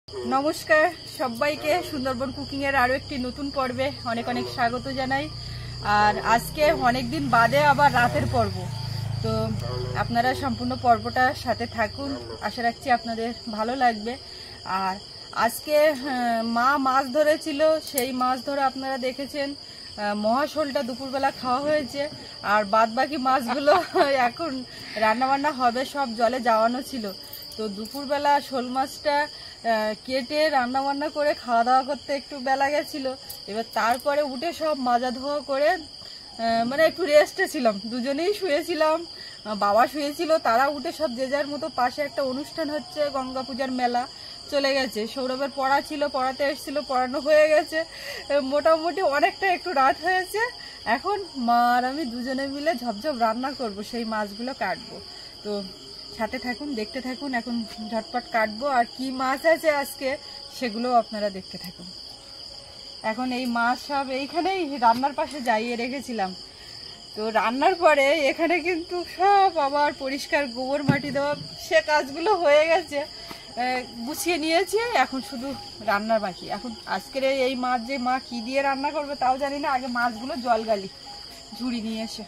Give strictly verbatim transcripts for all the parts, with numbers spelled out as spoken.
নমস্কার সবাইকে সুন্দরবন কুকিং এর আরো একটি নতুন পর্বে অনেক অনেক স্বাগত জানাই। আর আজকে অনেকদিন বাদে আবার রাতের পর্ব, তো আপনারা সম্পূর্ণ পর্বটার সাথে থাকুন, আশা রাখছি আপনাদের ভালো লাগবে। আর আজকে মা মাছ ধরেছিল, সেই মাছ ধরে আপনারা দেখেছেন মহাশোলটা দুপুরবেলা খাওয়া হয়েছে, আর বাদ বাকি মাছগুলো এখন রান্নাবান্না হবে, সব জলে যাওয়ানো ছিল। তো দুপুরবেলা শোল মাছটা কেটে রান্না বান্না করে খাওয়া দাওয়া করতে একটু বেলা গেছিল। এবার তারপরে উঠে সব মাজা ধোয়া করে মানে একটু রেস্টে ছিলাম, দুজনেই শুয়েছিলাম, বাবা শুয়েছিল, তারা উঠে সব যে যার মতো পাশে একটা অনুষ্ঠান হচ্ছে, গঙ্গা পূজার মেলা, চলে গেছে। সৌরভের পড়া ছিল, পড়াতে এসেছিল, পড়ানো হয়ে গেছে, মোটামুটি অনেকটা একটু রাত হয়েছে। এখন মা আর আমি দুজনে মিলে ঝপঝপ রান্না করব, সেই মাছগুলো কাটবো। তো সাথে থাকুন, দেখতে থাকুন, এখন ঝটপট কাটবো। আর কি মাছ আছে আজকে সেগুলো আপনারা দেখতে থাকুন। এখন এই মাছ সব এইখানেই রান্নার পাশে যাইয়ে রেখেছিলাম। তো রান্নার পরে এখানে কিন্তু সব আবার পরিষ্কার গোবর মাটি দেওয়া, সে কাজগুলো হয়ে গেছে, গুছিয়ে নিয়েছি, এখন শুধু রান্নার বাকি। এখন আজকের এই মাছ যে মা কি দিয়ে রান্না করবে তাও জানি না, আগে মাছগুলো জল গালি ঝুড়ি নিয়ে এসে।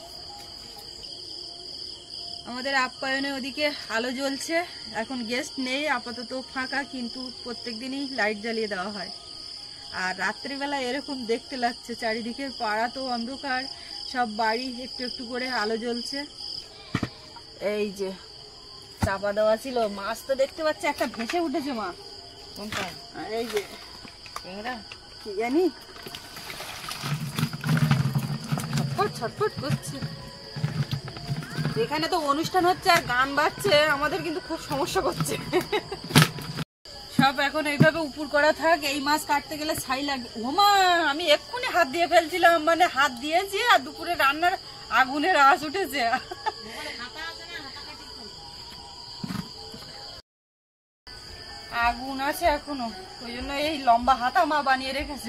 আমাদের আপ্যায়নে ওদিকে আলো জ্বলছে, এখন গেস্ট নেই, আপাতত ফাঁকা, কিন্তু প্রত্যেক দিনই লাইট জ্বালিয়ে দেওয়া হয়। আর রাত্রিবেলা এরকম দেখতে লাগছে, চারিদিকের পাড়া তো অন্ধকার, সব বাড়ি একটু একটু করে আলো জ্বলছে। এই যে চাপা দেওয়া ছিল, মাছ তো দেখতে পাচ্ছি একটা ভেসে উঠেছে। মা কোনটা? আর এই যে ট্যাংরা, কি জানি ছটফট ছটফট করছে। এখানে তো অনুষ্ঠান হচ্ছে আর গান বাজছে, আমাদের কিন্তু খুব সমস্যা করছে। সব এখন এইভাবে উপর করা থাক, এই মাছ কাটতে গেলে ছাই লাগে। ওমা, আমি এক্ষুনি হাত দিয়ে ফেলছিলাম, মানে হাত দিয়েছি আর দুপুরে রান্নার আগুনের আওয়াজ উঠেছে। আগুন আছে এখনো, ওই জন্য এই লম্বা হাতা মা বানিয়ে রেখেছে।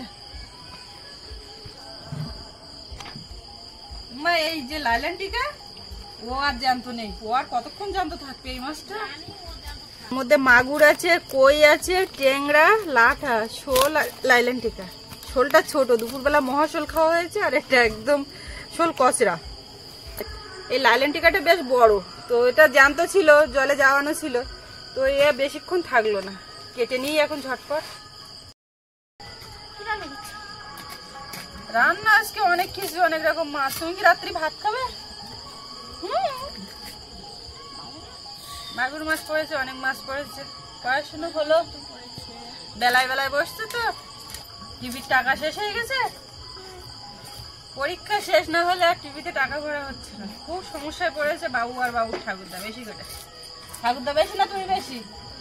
মা এই যে লাইল্যান্ডিকা, ও আর জ্যান্ত নেই, ও আর কতক্ষণ জ্যান্ত থাকবে এই মাছটা। মধ্যে মাগুর আছে, কই আছে, ট্যাংরা, লাঠা, শোল, লাইল্যান্ডিকা। শোলটা ছোট, দুপুরবেলা মহাশোল খাওয়া হয়েছে, আর এটা একদম শোল কচরা। এই লাইল্যান্ডিকাটা বেশ বড়, তো এটা জ্যান্ত ছিল, জলে যাওয়ানো ছিল, তো এ বেশিক্ষণ থাকলো না, কেটে নিই এখন ঝটপট। রান্না আজকে অনেক কিছু, অনেক রকম মাছ। তুমি কি রাত্রি ভাত খাবে? মাগুর মাছ পড়েছে, অনেক মাছ পড়েছে। পড়াশুনো হলো, বেলায় বেলায় বসছে তো, টিভির টাকা শেষ হয়ে গেছে। পরীক্ষা শেষ না হলে আর টিভিতে টাকা ভরা হচ্ছে না, খুব সমস্যায় পড়েছে বাবু আর বাবুর ঠাকুরদা। বেশি করে ঠাকুরদা বেশি না তুমি বেশি?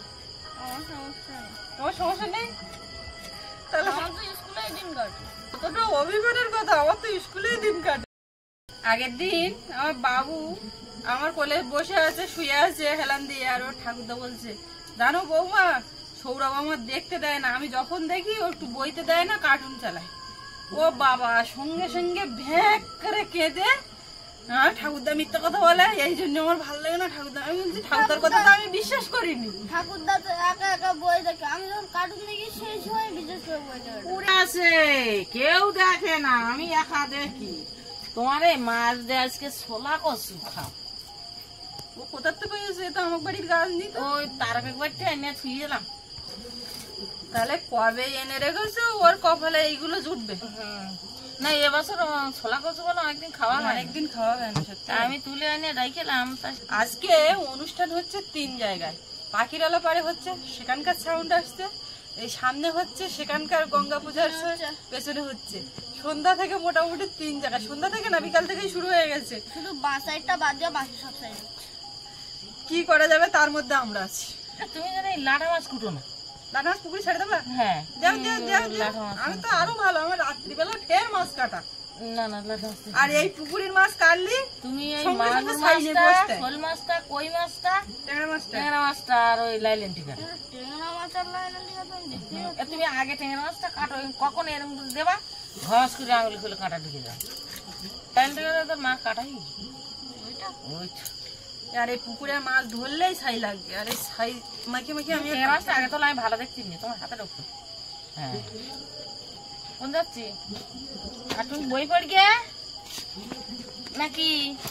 তোমার সমস্যা নেই? তাহলে স্কুলেই দিন কাটে। কতটা অভিমানের কথা, আমার তো স্কুলেই দিন কাটে। আগের দিন আমার বাবু আমার কোলে বসে আছে, শুয়ে আছে হেলান দিয়ে, আর ওর ঠাকুরদা বলছে, জানো বৌমা, সৌরভ আমার দেখতে দেয় না, আমি যখন দেখি ও একটু বইতে দেয় না, কার্টুন চালায়। ও বাবা, সঙ্গে সঙ্গে ভ্যাক করে কেঁদে, হ্যাঁ ঠাকুরদা মিথ্যা কথা বলে, এই জন্য আমার ভালো লাগে না ঠাকুরদা। আমি বলছি ঠাকুরদার কথা তো আমি বিশ্বাস করিনি। ঠাকুরদা তো একা একা বই দেখে, আমি যখন কার্টুন দেখি সেই সময় বিশ্বাস করে বই দেখে। পুরে আছে, কেউ দেখে না, আমি একা দেখি। তোমার এই মাছ দিয়ে আজকে ছোলা কচু খাও। ও কোথার থেকে পেয়েছে? তো আমার বাড়ির গাছ নি তো। ওই তার একবারটা এনে থুয়ে দিলাম। তাহলে কবে এনে রেখেছো? ওর কপালে এইগুলো জুটবে না, এবছর ছোলা কচু বলো একদিন খাওয়া হয়, অনেকদিন খাওয়া হয় না সত্যি। আমি তুলে এনে রাইখেলাম। আজকে অনুষ্ঠান হচ্ছে তিন জায়গায়। পাখিরালা পাড়ে হচ্ছে, সেখানকার সাউন্ড আসছে, এই সামনে হচ্ছে, সেখানকার গঙ্গা পূজার পেছনে হচ্ছে। সন্ধ্যা থেকে মোটামুটি তিন জায়গায়, সন্ধ্যা থেকে না বিকাল থেকেই শুরু হয়ে গেছে। শুধু বাঁ সাইডটা বাদ দিয়ে বাকি সব সাইড কি করা যাবে, তার মধ্যে আমরা আছি। তুমি জানো এই লাটা মাছ কুটো না? লাটা মাছ পুকুরে ছেড়ে দেবা? হ্যাঁ, আমি তো আরো ভালো, আমার রাত্রিবেলা ঢের মাছ কাটা। না না, লাটা মাছ। আর এই পুকুরের মাছ কাটলি তুমি এই মাগুর মাছটা, শোল মাছটা, কই মাছটা, ট্যাংরা মাছটা, ট্যাংরা মাছটা আর ওই লাইল্যান্ডিকা। ট্যাংরা মাছ আর লাইল্যান্ডিকা তো আমি দেখতে পাচ্ছি। তুমি আগে ট্যাংরা মাছটা কাটো, কখন এরকম দেবা, ঘস করে আঙুলি খুলে কাটা ঢুকে যাবে। লাইল্যান্ডিকা তো মা কাটাই ওইটা। ওইটা আর এই পুকুরের মাছ ধরলেই ছাই লাগবে, আর এই ছাই মাখে মাখে আমি এই মাছটা আগে তো আমি ভালো দেখছি নি, তোমার হাতে ঢুকতো। হ্যাঁ কোন যাচ্ছি? আর তুমি বই পড় গে নাকি?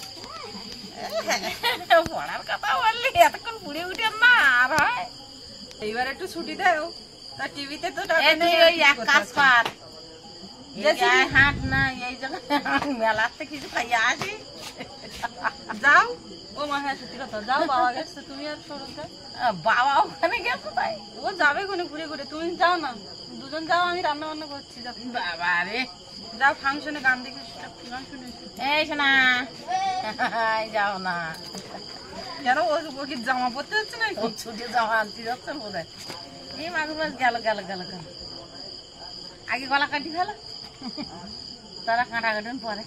পড়ার কথা বললি এতক্ষণ পুড়ে উঠে না আর হয়। এইবার একটু ছুটি দেও, তা টিভিতে তো টাকা এই নেই। তুই ওই এক কাজ কর, এই গায়ে হাঁট না, এই জায়গায় মেলার থেকে কিছু খাইয়া আসি। যাও ও মা, হ্যাঁ সত্যি কথা, যাও বাবা গেছে, তুমি আর সৌরভ দা। আহ, বাবা ওখানে গেছো তাই? ও যাবে কোনে ঘুরে ঘুরে, তুমি যাও না, দুজন যাও, আমি রান্না বান্না করছি। যাও বাবা রে, যাও ফাংশনে গান দেখে গান শুনে এসো। এই শোনা এই যাও না, কেন ও ও কি জামা পরতে হচ্ছে না? ও ছুটে যাওয়া আনতে যাচ্ছে বোধ হয়। এই মাগুর মাছ গেল গেল গেল গেল, আগে গলা কাটি ফেলো, তারা কাঁটা কাটুন পরে।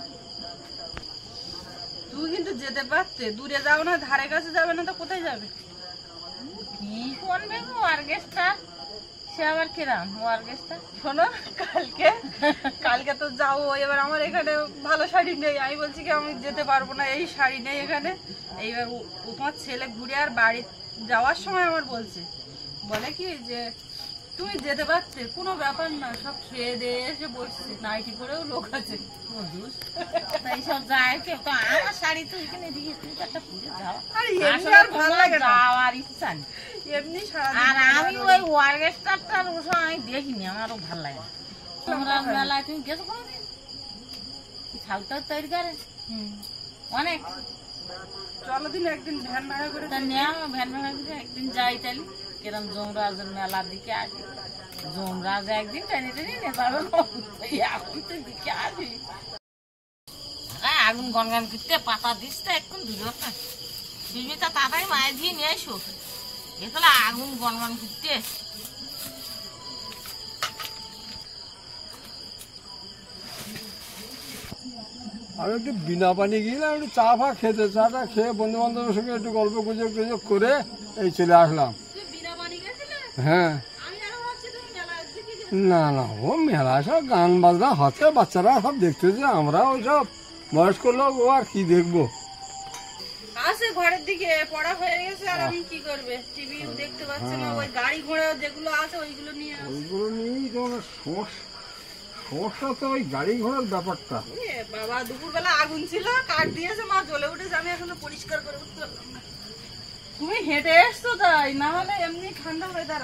তুই কিন্তু যেতে পারতে, দূরে যাও না, ধারে কাছে যাবে না তো কোথায় যাবে? কি করবে গো অর্কেস্ট্রা, সে আবার কিরাম অর্কেস্ট্রা? শোনো, কালকে কালকে তো যাও, এবার আমার এখানে ভালো শাড়ি নেই, আমি বলছি কি আমি যেতে পারবো না, এই শাড়ি নেই এখানে। এইবার ও ও তোমার ছেলে ঘুরে আর বাড়ি যাওয়ার সময় আমার বলছে, বলে কি যে তুমি যেতে পারতে, কোনো ব্যাপার না, সব খেয়ে দিয়ে এসে বসছে, নাইটি করেও লোক আছে। এইসব যায় কেউ তো, আমার শাড়ি তো এখানে দিয়ে তুমি তো একটা পুজো যাও, আর এমনি আসলে আর ভালো লাগে না, যাওয়ার ইচ্ছা নেই। এমনি সারা আর আমি ওই অর্কেস্ট্রাটার ওসব আমি দেখিনি, আমারও ভালো লাগে না। তোমরা মেলায় তুমি গেছো কোনোদিন? ছালটা তৈরি করে অনেক, চলো দিন একদিন ভ্যান ভাড়া করে তা নেও ভ্যান ভাড়া করে একদিন যাই তাহলে। কিরম যমরাজের মেলার দিকে আসি, যমরাজ একদিন টেনে টেনে নিয়ে যাবে, এখন তো দিকে আসি। আগুন গনগান করতে পাতা দিস তো এখন দুজন বিবিটা তাড়াতাড়ি মায়ের দিয়ে নিয়ে এসো, এখানে আগুন গনগান করতে। আমি একটু বিনা পানি গিয়েছিলাম, একটু চা ফা খেতে, চাটা খেয়ে বন্ধু বান্ধবের সঙ্গে একটু গল্প গুজব টুজব করে এই চলে আসলাম। হ্যাঁ, না না ও মেলা সব গান বাজনা হচ্ছে, বাচ্চারা সব দেখতেছে, আমরা ওই সব বয়স্ক লোক ও আর কি দেখবো। আসে ঘরের দিকে, পড়া হয়ে গেছে, আর আমি কি করবে, টিভি দেখতে পাচ্ছে না, ওই গাড়ি ঘোড়া যেগুলো আছে ওইগুলো নিয়ে আসে। ওইগুলো নিয়েই তো আমার সমস্যা, সমস্যা তো ওই গাড়ি ঘোড়ার ব্যাপারটা। এ বাবা, দুপুরবেলা আগুন ছিল, কাঠ দিয়েছে, মা জ্বলে উঠেছে, আমি এখনো পরিষ্কার করে উঠতে পারলাম না। তুমি হেঁটে এসছো তাই, না হলে এমনি ঠান্ডা হয়ে দাঁড়া।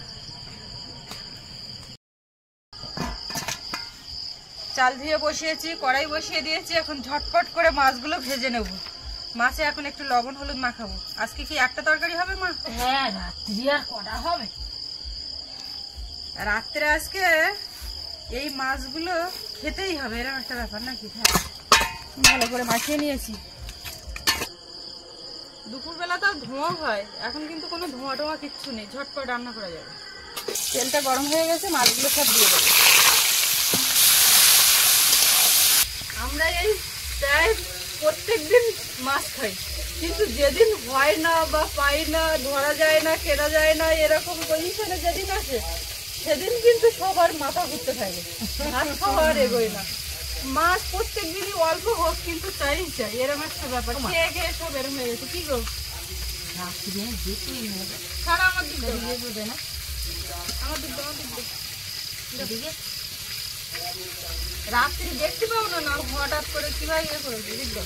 চাল ধুয়ে বসিয়েছি, কড়াই বসিয়ে দিয়েছি, এখন ঝটপট করে মাছগুলো ভেজে নেব। মাছে এখন একটু লবণ হলুদ মাখাবো। আজকে কি একটা তরকারি হবে মা? হ্যাঁ, রাত্রি আর কটা হবে? রাত্রে আজকে এই মাছগুলো খেতেই হবে, এরকম একটা ব্যাপার নাকি? হ্যাঁ, ভালো করে মাখিয়ে নিয়েছি। দুপুরবেলা তো ধোঁয়া হয়, এখন কিন্তু কোনো ধোঁয়া টোয়া কিচ্ছু নেই, ঝটপট রান্না করা যাবে। তেলটা গরম হয়ে গেছে, মাছগুলো সব দিয়ে দেবো। আমরা এই প্রায় প্রত্যেক দিন মাছ খাই, কিন্তু যেদিন হয় না বা পাই না, ধরা যায় না, কেনা যায় না, এরকম পজিশনে যেদিন আসে সেদিন কিন্তু সবার মাথা ঘুরতে থাকে, ভাত খাওয়ার এগোয় না। মাছ প্রত্যেক দিনই অল্প হোক কিন্তু চাই চাই, এরকম একটা ব্যাপার। খেয়ে খেয়ে সব এরকম হয়ে গেছে। কি গো, সারা আমার দুধ না, আমার দুধ আমার দুধ রাত্রি দেখতে পাবো না, না হঠাৎ করে কিভাবে ইয়ে করেছে বুঝলো।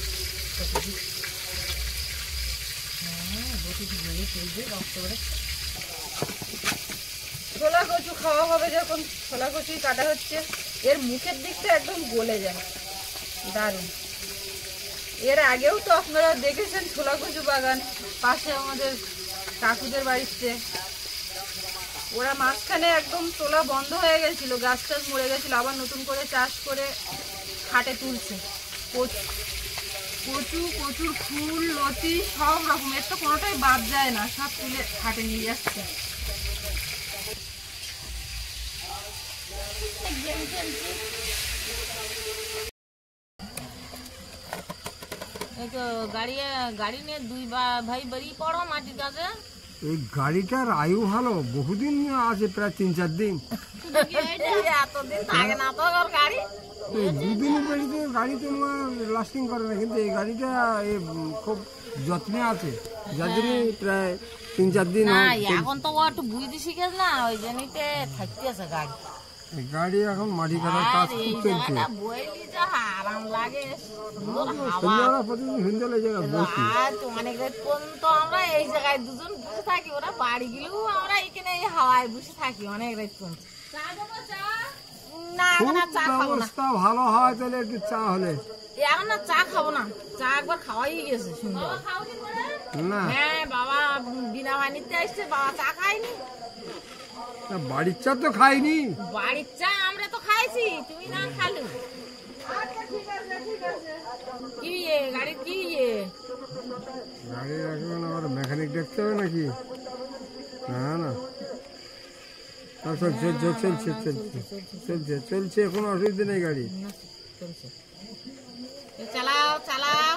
ছোলা কচু খাওয়া হবে যখন, ছোলা কচুই কাটা হচ্ছে। এর মুখের দিকটা একদম গলে যায়, দারুণ। এর আগেও তো আপনারা দেখেছেন ছোলা কচু বাগান পাশে আমাদের কাকুদের বাড়িতে, ওরা মাঝখানে একদম তোলা বন্ধ হয়ে গেছিল, গাছ টাছ মরে গেছিল, আবার নতুন করে চাষ করে হাটে তুলছে। কচু কচু কচুর ফুল লতি সব রকমের, তো কোনোটাই বাদ যায় না, সব তুলে হাটে নিয়ে যাচ্ছে। এই তো গাড়ি গাড়ি নিয়ে দুই ভাই বেরিয়ে পড়ো মাটির কাছে। এই গাড়িটার আয়ু ভালো, বহুদিন আছে, প্রায় তিন চার দিন। এতদিন থাকে না তো ওর গাড়ি। এই দুদিনের গাড়িতে গাড়ি তো লাস্টিং করে না, কিন্তু এই গাড়িটা এ খুব যত্নে আছে, যার জন্য প্রায় তিন চার দিন না হয়। এখন তো ও একটু বুঝতে শিখেছে না, ওই জন্যতে থাকতে আছে গাড়ি। এই গাড়ি এখন মাটি কাটার কাজ আর খুব এই চলছে। জায়গাটা বইলি যা আরাম লাগে, সুন্দর হাওয়া। সন্ধ্যাবেলা প্রতিদিন সন্ধ্যাবেলা এই জায়গায় বসি। আজ অনেক রাত পর্যন্ত আমরা এই জায়গায় দুজন বসে থাকি, ওরা বাড়ি গেলেও আমরা এখানে এই হাওয়ায় বসে থাকি অনেক রাত পর্যন্ত। না খুব এখন আর চা খাবো না, ব্যবস্থা ভালো হয় তাহলে একটু চা হলে। এখন আর চা খাবো না, চা একবার খাওয়াই গেছে সুন্দর। না হ্যাঁ বাবা বিনা বানিতে আসছে, বাবা চা খায়নি। তা বাড়ির চা তো খাইনি। বাড়ির চা আমরা তো খাইছি, তুমি না খালু। কি ইয়ে গাড়ির কি ইয়ে? গাড়ি এখন আবার মেকানিক দেখতে হবে নাকি? না না না, চলছে চলছে চলছে চলছে চলছে কোনো অসুবিধা নেই গাড়ি। চলছে, চালাও চালাও।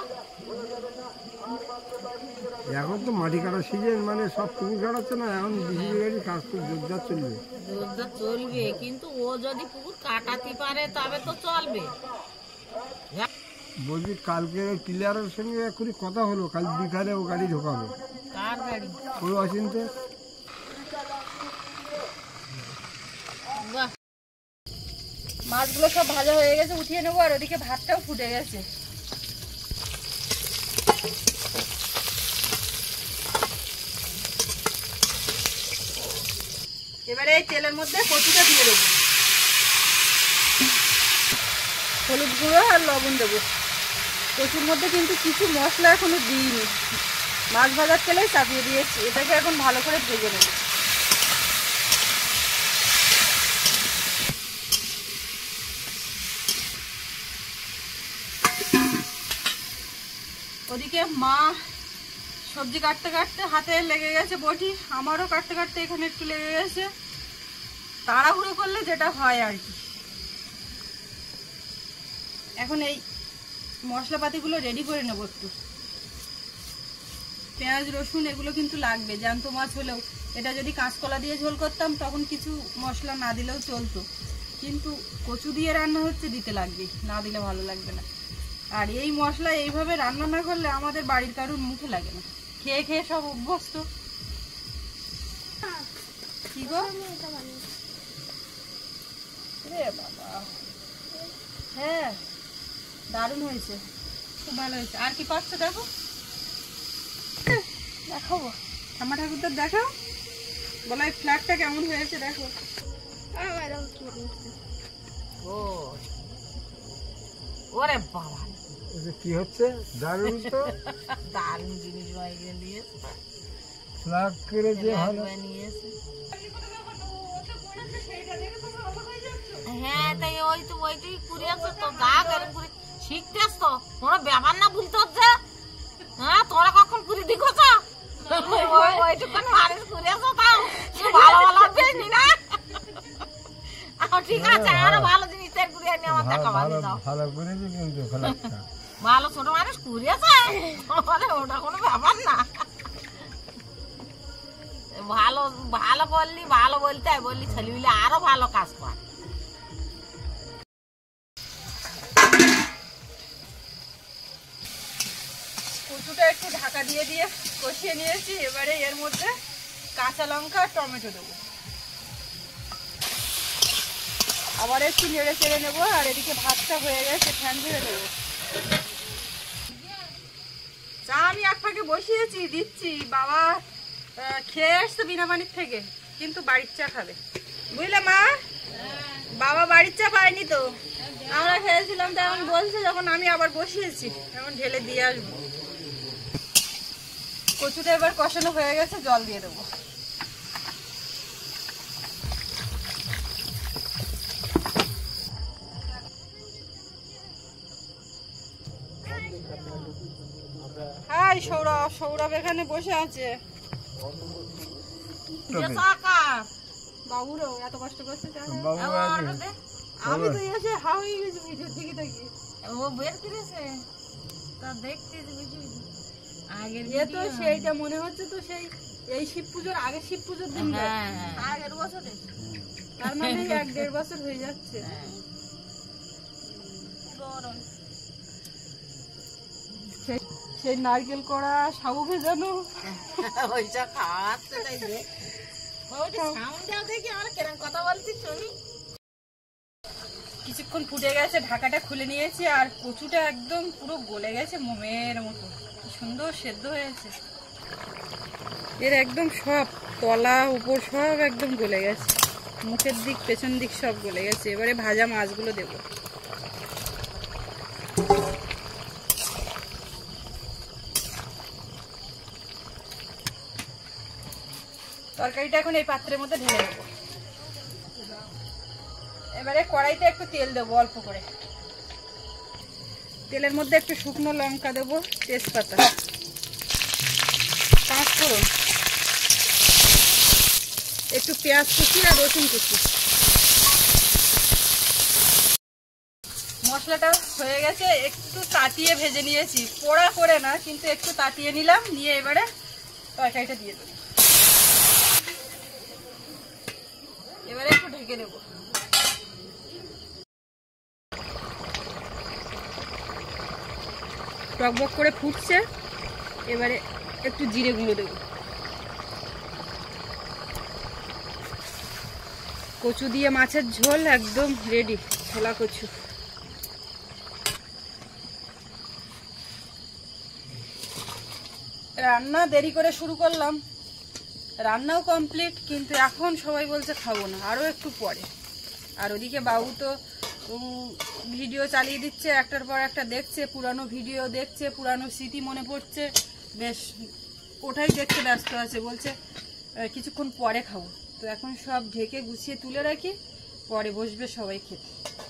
এখন তো মাটি কাটার সিজন, মানে সব তুমি কাটাচ্ছে না, এখন বিজেপি গাড়ি কাজ খুব জোরদার চলবে। জোরদার চলবে, কিন্তু ও যদি পুকুর কাটাতে পারে তবে তো চলবে। বলছি কালকে ক্লিয়ারের সঙ্গে এক্ষুনি কথা হলো, কাল বিকালে ও গাড়ি ঢোকাবে। কার গাড়ি? ওই অচিন্তে বাহ, মাছগুলো সব ভাজা হয়ে গেছে, উঠিয়ে নেবো। আর ওদিকে ভাতটাও ফুটে গেছে। এবারে এই তেলের মধ্যে কচুটা দিয়ে দেবো, হলুদ গুঁড়ো আর লবণ দেবো। কচুর মধ্যে কিন্তু কিছু মশলা এখনো দিইনি, মাছ ভাজার তেলেই চাপিয়ে দিয়েছি। এটাকে এখন ভালো করে ভেজে নেব। ওদিকে মা সবজি কাটতে কাটতে হাতে লেগে গেছে বটি, আমারও কাটতে কাটতে এখানে একটু লেগে গেছে। তাড়াহুড়ো করলে যেটা হয় আর কি। এখন এই মশলাপাতিগুলো রেডি করে নেব একটু। পেঁয়াজ রসুন এগুলো কিন্তু লাগবে, জ্যান্ত মাছ হলেও। এটা যদি কাঁচকলা দিয়ে ঝোল করতাম তখন কিছু মশলা না দিলেও চলতো, কিন্তু কচু দিয়ে রান্না হচ্ছে, দিতে লাগবে, না দিলে ভালো লাগবে না। আর এই মশলা এইভাবে রান্না না করলে আমাদের বাড়ির কারোর মুখে লাগে না, খেয়ে খেয়ে সব অভ্যস্ত। কি গো রে বাবা, হ্যাঁ দারুণ হয়েছে, খুব ভালো হয়েছে। আর কি পাচ্ছ দেখো, দেখাবো ঠাম্মা ঠাকুরদার, দেখাও বলো এই ফ্ল্যাগটা কেমন হয়েছে দেখো। ও ওরে বাবা, কি হচ্ছে দারুণ তো, দারুণ জিনিস বাইরে নিয়েছে, ফ্ল্যাগ করে যে ভালো। নিয়েছে। হ্যাঁ তাই ওই তো ওইটাই করে আসো তো, গা গরম করে শিখতেছ তো, কোনো ব্যাপার না বলতে হচ্ছে। হ্যাঁ তোরা কখন করে দিকছ ওইটুকুন মানুষ করে আসো, তাও ভালো ভালো বেশি না। ঠিক আছে, আরো ভালো জিনিস তৈরি করে আনি আমার দেখা ভালো দাও। ভালো করেছি কিন্তু ফ্ল্যাগটা ভালো ছোট মানুষ করে আছে, ওটা কোনো ব্যাপার না। ভালো ভালো বললি, ভালো বলতে হয়, বললি ছেলে মিলে আরো ভালো কাজ করে। কচুটা একটু ঢাকা দিয়ে দিয়ে কষিয়ে নিয়েছি। এবারে এর মধ্যে কাঁচা লঙ্কা আর টমেটো দেবো, আবার একটু নেড়ে চেড়ে নেবো। আর এদিকে ভাতটা হয়ে গেছে, ফ্যান ধরে দেবো। চা আমি এক ফাঁকে বসিয়েছি, দিচ্ছি। বাবা আহ, খেয়ে আসতো বিনা পানির থেকে, কিন্তু বাড়ির চা খাবে, বুঝলে মা? বাবা বাড়ির চা পায়নি তো, আমরা খেয়েছিলাম। তো এখন বলছে যখন আমি আবার বসিয়েছি, এখন ঢেলে দিয়ে আসবো। কচুটা এবার কষানো হয়ে গেছে, জল দিয়ে দেবো। হাই সৌরভ, সৌরভ এখানে বসে আছে। বাবুরও এত কষ্ট করছে চা খাওয়া। বাবু আমি তো এসে হা হয়ে গেছি ভিডিও থেকে থেকে। ও বের করেছে তা দেখতে বুঝি আগের এ তো সেইটা মনে হচ্ছে তো সেই এই শিব পুজোর আগে, শিব পুজোর দিন, হ্যাঁ আগের বছরে। তার মানে এক দেড় বছর হয়ে যাচ্ছে। গরম সেই- সেই নারকেল কড়া সাবু ভেজানো ওইসব খাওয়াচ্ছে তাই যে ওইটা সাউন্ড দাও দেখি আমরা কেরম কথা বলছি শুনি। কিছুক্ষণ ফুটে গেছে, ঢাকাটা খুলে নিয়েছি, আর কচুটা একদম পুরো গলে গেছে মোমের মতো, কি সুন্দর সেদ্ধ হয়েছে। এর একদম সব তলা উপর সব একদম গলে গেছে, মুখের দিক পেছন দিক সব গলে গেছে। এবারে ভাজা মাছগুলো দেব। তরকারিটা এখন এই পাত্রের মধ্যে ঢেলে দেবো। এবারে কড়াইতে একটু তেল দেবো অল্প করে। তেলের মধ্যে একটু শুকনো লঙ্কা দেবো, তেজপাতা, পাঁচ ফোড়ন, একটু পেঁয়াজ কুচি আর রসুন কুচি। মশলাটা হয়ে গেছে, একটু তাতিয়ে ভেজে নিয়েছি, পোড়া করে না কিন্তু একটু তাতিয়ে নিলাম, নিয়ে এবারে তরকারিটা দিয়ে দেবো। এবারে একটু ঢেকে দেবো। টকবক করে ফুটছে, এবারে একটু জিরে গুঁড়ো দেব। কচু দিয়ে মাছের ঝোল একদম রেডি, ছোলা কচু। রান্না দেরি করে শুরু করলাম, রান্নাও কমপ্লিট, কিন্তু এখন সবাই বলছে খাবো না, আরও একটু পরে। আর ওদিকে বাবু তো ভিডিও চালিয়ে দিচ্ছে, একটার পর একটা দেখছে, পুরানো ভিডিও দেখছে, পুরানো স্মৃতি মনে পড়ছে, বেশ ওটাই দেখতে ব্যস্ত আছে। বলছে কিছুক্ষণ পরে খাবো। তো এখন সব ঢেকে গুছিয়ে তুলে রাখি, পরে বসবে সবাই খেতে।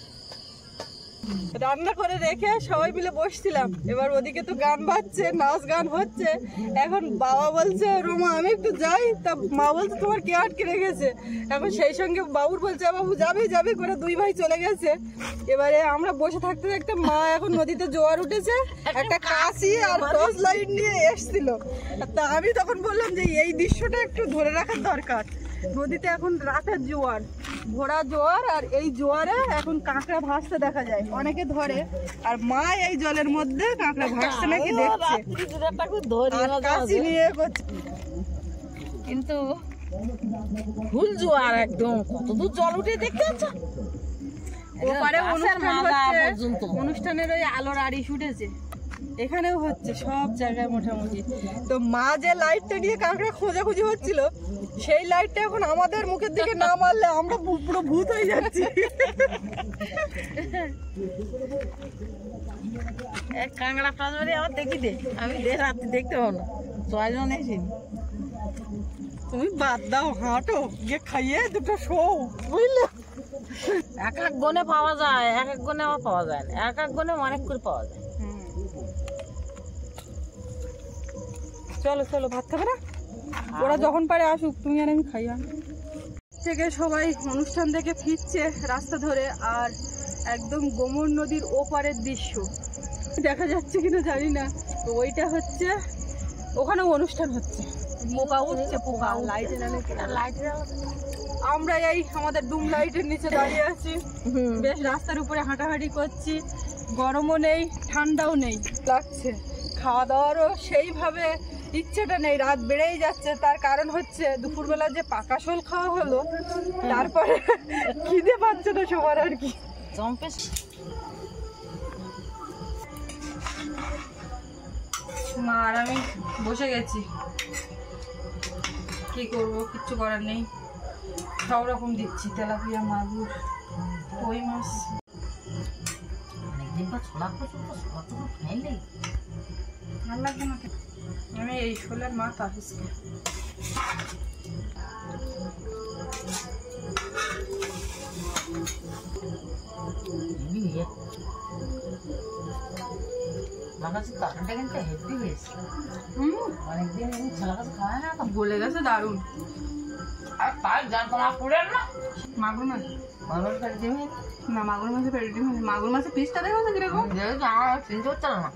রান্না করে রেখে সবাই মিলে বসছিলাম, এবার ওদিকে তো গান বাজছে, নাচ গান হচ্ছে। এখন বাবা বলছে রোমা আমি একটু যাই, তা মা বলছে তোমার কে আটকে রেখেছে। এখন সেই সঙ্গে বাবুর বলছে বাবু যাবে যাবে করে দুই ভাই চলে গেছে। এবারে আমরা বসে থাকতে থাকতে মা এখন নদীতে জোয়ার উঠেছে, একটা কাশি আর টর্চ লাইট নিয়ে এসছিল। তা আমি তখন বললাম যে এই দৃশ্যটা একটু ধরে রাখার দরকার। নদীতে এখন রাতের জোয়ার, ভোরা জোয়ার, আর এই জোয়ারে এখন কাঁকড়া ভাসতে দেখা যায়, অনেকে ধরে। আর মা এই জলের মধ্যে কাঁকড়া ভাসছে নাকি দেখছে, আর কাশি নিয়ে করছে। কিন্তু ফুল জোয়ার একদম কত দূর জল উঠে দেখতে পাচ্ছ। ওপারে অনুষ্ঠান হচ্ছে, পর্যন্ত অনুষ্ঠানের ওই আলোর আড়িশ উঠেছে, এখানেও হচ্ছে সব জায়গায় মোটামুটি। তো মা যে লাইটটা নিয়ে কাঁকড়া খোঁজাখুঁজি হচ্ছিল, সেই লাইটটা এখন আমাদের মুখের দিকে না মারলে আমরা পুরো ভূত হয়ে যাচ্ছি। এক কাঁকড়া টাজবাড়ি আবার দেখি দে, আমি দে রাত্রি দেখতে পাবো না, ছয়জন এসে। তুমি বাদ দাও, হাঁটো গিয়ে খাইয়ে দুটো শো, বুঝলে। এক এক গনে পাওয়া যায়, এক এক গনে আবার পাওয়া যায় না, এক এক গনে অনেক করে পাওয়া যায়। চলো চলো ভাত খাবে না, ওরা যখন পারে আসুক, তুমি আর আমি খাইয়া। থেকে সবাই অনুষ্ঠান থেকে ফিরছে রাস্তা ধরে, আর একদম গোমর নদীর ওপারের দৃশ্য দেখা যাচ্ছে কিনা জানি না। তো ওইটা হচ্ছে, ওখানেও অনুষ্ঠান হচ্ছে, পোকা উঠছে, পোকা লাইটে জানে লাইটে। আমরা এই আমাদের ডুম লাইটের নিচে দাঁড়িয়ে আছি, বেশ রাস্তার উপরে হাঁটাহাঁটি করছি, গরমও নেই ঠান্ডাও নেই, লাগছে। খাওয়া দাওয়ারও সেইভাবে ইচ্ছেটা নেই, রাত বেড়েই যাচ্ছে। তার কারণ হচ্ছে দুপুরবেলা যে পাকা শোল খাওয়া হলো, তারপরে খিদে পাচ্ছে না সবার আর কি। জম্পে মা আর আমি বসে গেছি, কি করবো, কিচ্ছু করার নেই। সব রকম দিচ্ছি, তেলাপিয়া, মাগুর, কই মাছ। অনেকদিন পর ছোলা কচু তো কতটুকু খাইলে ভালো লাগবে না, আমি এই শোলের মাথা আজকে। তরকারিটা কিন্তু হেভি হয়েছে, অনেকদিন ছোলা কচু খাওয়া না তো, গলে গেছে দারুণ। আর তার যা তোমার পুরে না মাগুর মাছ মাগুর পেটে ডিম না, মাগুর মাছের পেটি, মাগুর মাছের পিসটা দেখো তো কিরকম। আমার চিনতে হচ্ছে না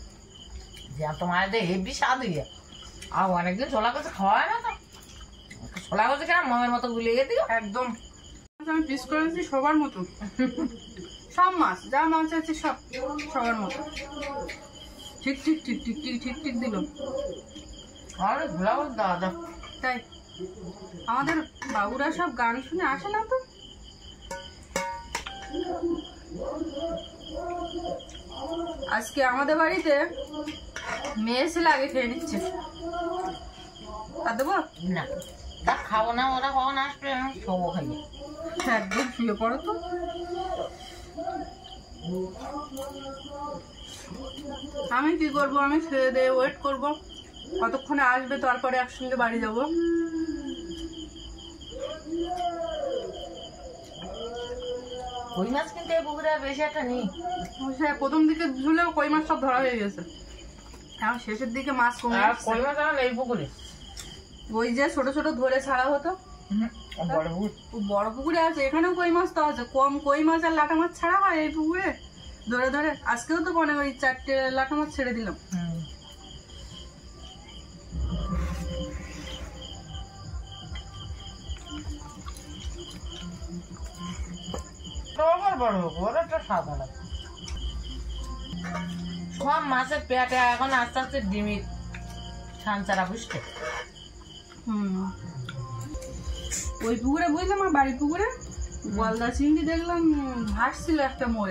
যে তোমার হেভি স্বাদ হয়ে, আর অনেকদিন ছোলা কচু খাওয়া না তো, ছোলা হচ্ছে কেন মামের মতো গুলিয়ে গেছি একদম আমি পিস করেছি সবার মতো, সব মাছ যা মাছ আছে সব সবার মতো, ঠিক ঠিক ঠিক ঠিক ঠিক ঠিক ঠিক দিল। আরে ভোলাও দাদা তাই আমাদের বাবুরা সব গান শুনে আসে না তো। আজকে আমাদের বাড়িতে মেয়ে ছেলে আগে খেয়ে নিচ্ছে, তা দেবো না তা খাবো না, ওরা কখন আসবে শোবো খাইয়ে। একদম শুয়ে পড়ো তো। আমি কি করবো, আমি খেয়ে দিয়ে ওয়েট করবো কতক্ষণে আসবে, তারপরে একসঙ্গে বাড়ি যাবো। কই মাছ কিন্তু এই পুকুরে আর বেশি একটা নেই। হ্যাঁ প্রথম দিকে ঝুলেও কই মাছ সব ধরা হয়ে গেছে, এখন শেষের দিকে মাছ কমে আর আসছে। কই মাছ আর এই পুকুরে ওই যে ছোট ছোট ধরে ছাড়া হতো বড় পুকুর ও বড় পুকুরে আছে, এখানেও কই মাছ তো আছে, কম কই মাছ আর লাটা মাছ ছাড়া হয় এই পুকুরে ধরে ধরে। আজকেও তো মনে ওই চারটে লাটা মাছ ছেড়ে দিলাম। সব মাছের পেটে এখন আস্তে আস্তে ডিমির ছানচারা বুঝতে। হুম ওই পুকুরে বুঝলাম আমার বাড়ির পুকুরে গলদা চিংড়ি দেখলাম ভাসছিল একটা মোড়ে,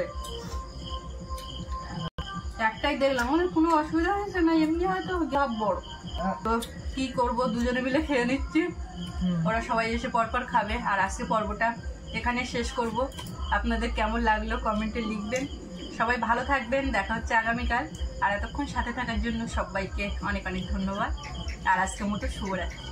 একটাই দেখলাম, ওদের কোনো অসুবিধা হয়েছে না, এমনি হয়তো সব বড়। তো কি করব, দুজনে মিলে খেয়ে নিচ্ছি, ওরা সবাই এসে পরপর খাবে। আর আজকে পর্বটা এখানে শেষ করব। আপনাদের কেমন লাগলো কমেন্টে লিখবেন। সবাই ভালো থাকবেন, দেখা হচ্ছে আগামীকাল। আর এতক্ষণ সাথে থাকার জন্য সবাইকে অনেক অনেক ধন্যবাদ। আর আজকের মতো শুভরাত্রি।